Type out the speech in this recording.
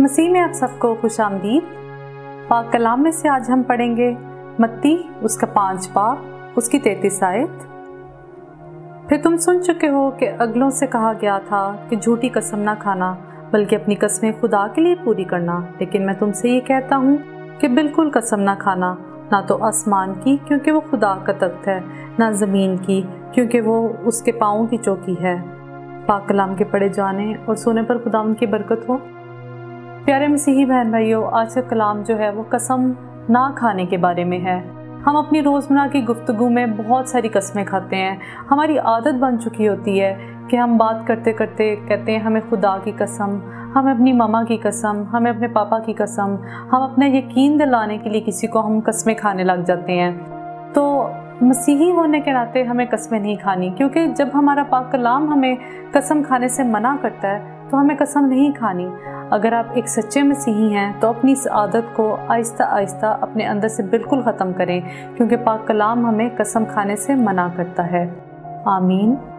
मसीह में आप सबको खुश आमदीद। पाक कलाम में से आज हम पढ़ेंगे मत्ती उसका 5 बाब उसकी 33 आयत। फिर तुम सुन चुके हो कि अगलों से कहा गया था कि झूठी कसम ना खाना, बल्कि अपनी कस्में खुदा के लिए पूरी करना। लेकिन मैं तुमसे ये कहता हूँ कि बिल्कुल कसम ना खाना, ना तो आसमान की क्योंकि वो खुदा का तख्त है, ना ज़मीन की क्योंकि वो उसके पाँवों की चौकी है। पाक कलाम के पढ़े जाने और सुने पर खुदा उनकी बरकत हो। प्यारे मसीही बहन भाइयों, आज का कलाम जो है वो कसम ना खाने के बारे में है। हम अपनी रोज़मर्रा की गुफ्तगू में बहुत सारी कस्में खाते हैं। हमारी आदत बन चुकी होती है कि हम बात करते करते कहते हैं हमें खुदा की कसम, हमें अपनी मामा की कसम, हमें अपने पापा की कसम। हम अपना यकीन दिलाने के लिए किसी को हम कस्में खाने लग जाते हैं। तो मसीही होने के नाते हमें कस्में नहीं खानी, क्योंकि जब हमारा पाक कलाम हमें कसम खाने से मना करता है तो हमें कसम नहीं खानी। अगर आप एक सच्चे मसीही हैं तो अपनी इस आदत को आहिस्ता आहिस्ता अपने अंदर से बिल्कुल ख़त्म करें, क्योंकि पाक कलाम हमें कसम खाने से मना करता है। आमीन।